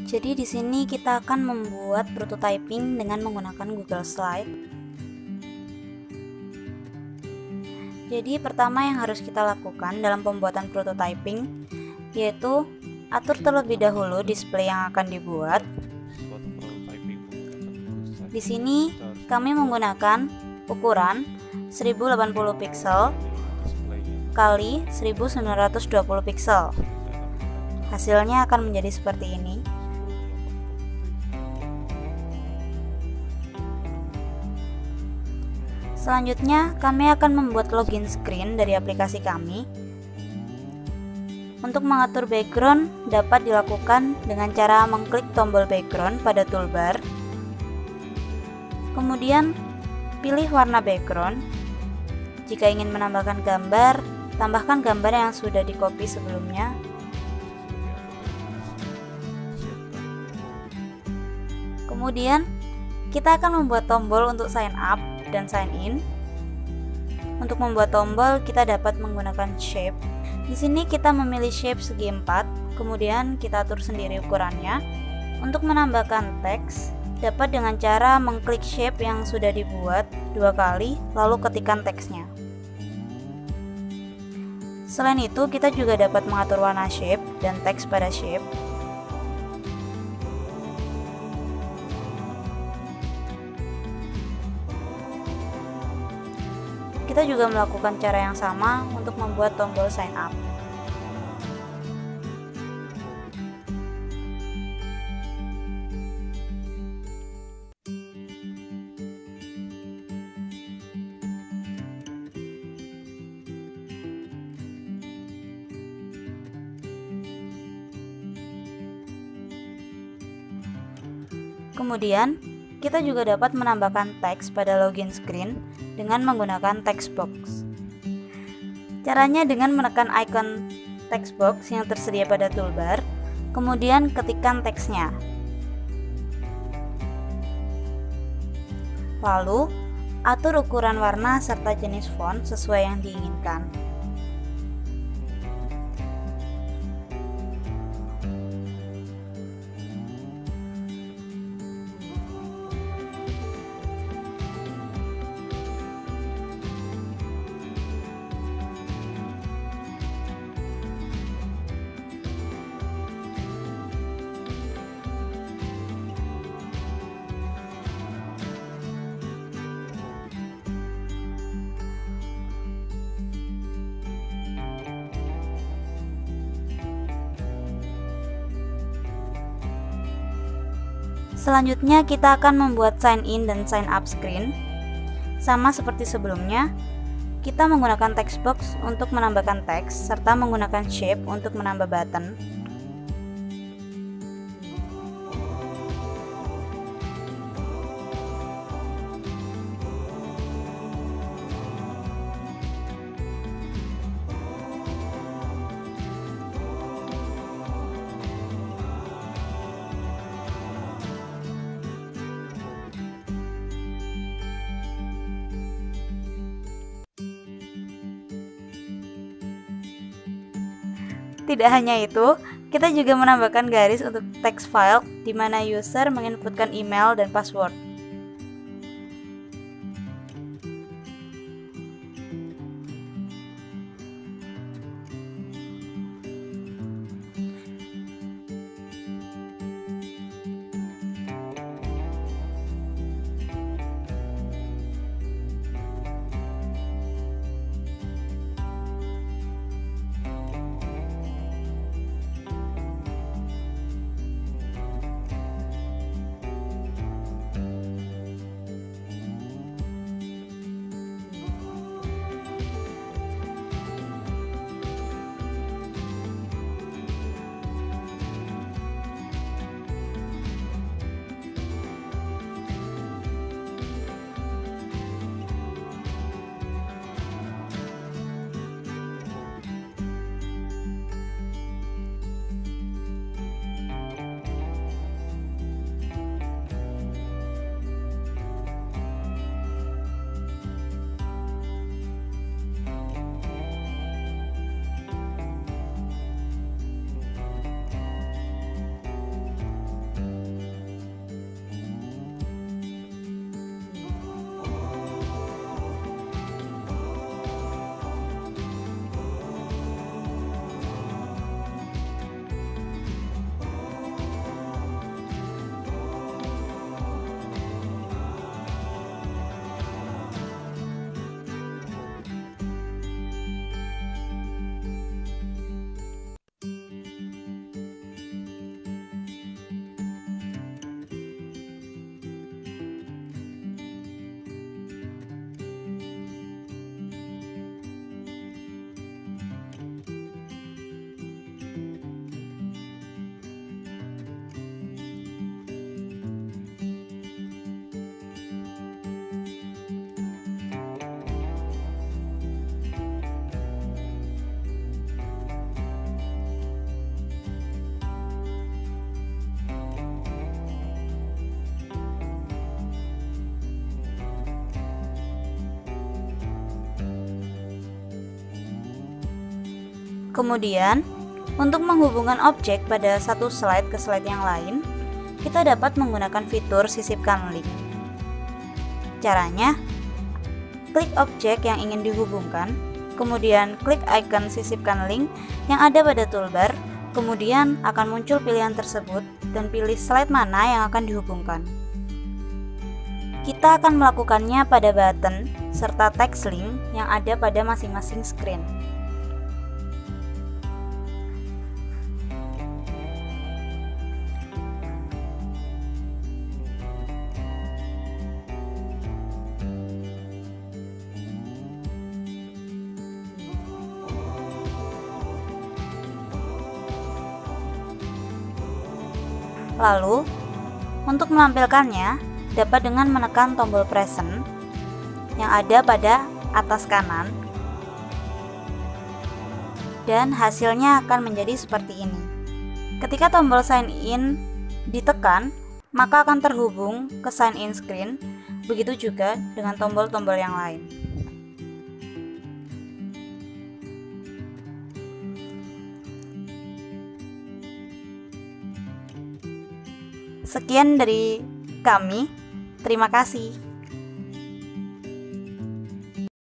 Jadi di sini kita akan membuat prototyping dengan menggunakan Google Slide. Jadi pertama yang harus kita lakukan dalam pembuatan prototyping yaitu atur terlebih dahulu display yang akan dibuat. Di sini kami menggunakan ukuran 1080 pixel kali 1920 pixel. Hasilnya akan menjadi seperti ini. Selanjutnya, kami akan membuat login screen dari aplikasi kami. Untuk mengatur background dapat dilakukan dengan cara mengklik tombol background pada toolbar. Kemudian, pilih warna background. Jika ingin menambahkan gambar, tambahkan gambar yang sudah di-copy sebelumnya. Kemudian, kita akan membuat tombol untuk sign up dan sign in. Untuk membuat tombol, kita dapat menggunakan shape. Di sini kita memilih shape segi 4, kemudian kita atur sendiri ukurannya. Untuk menambahkan teks, dapat dengan cara mengklik shape yang sudah dibuat 2 kali, lalu ketikkan teksnya. Selain itu, kita juga dapat mengatur warna shape dan teks pada shape. Kita juga melakukan cara yang sama untuk membuat tombol sign up. Kemudian, kita juga dapat menambahkan teks pada login screen dengan menggunakan text box. Caranya dengan menekan icon text box yang tersedia pada toolbar, kemudian ketikkan teksnya. Lalu, atur ukuran warna serta jenis font sesuai yang diinginkan. Selanjutnya kita akan membuat sign in dan sign up screen. Sama seperti sebelumnya, kita menggunakan text box untuk menambahkan teks serta menggunakan shape untuk menambah button. Tidak hanya itu, kita juga menambahkan garis untuk text file di mana user menginputkan email dan password. Kemudian, untuk menghubungkan objek pada satu slide ke slide yang lain, kita dapat menggunakan fitur sisipkan link. Caranya, klik objek yang ingin dihubungkan, kemudian klik icon sisipkan link yang ada pada toolbar, kemudian akan muncul pilihan tersebut dan pilih slide mana yang akan dihubungkan. Kita akan melakukannya pada button serta text link yang ada pada masing-masing screen. Lalu, untuk menampilkannya, dapat dengan menekan tombol present yang ada pada atas kanan, dan hasilnya akan menjadi seperti ini. Ketika tombol sign in ditekan, maka akan terhubung ke sign in screen, begitu juga dengan tombol-tombol yang lain. Sekian dari kami, terima kasih.